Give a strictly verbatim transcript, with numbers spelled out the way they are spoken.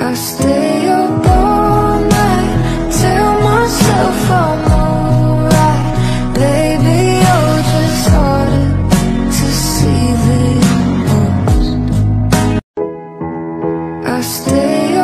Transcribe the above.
I stay up all night, tell myself I'm alright. Baby, you're just harder to see than most. I stay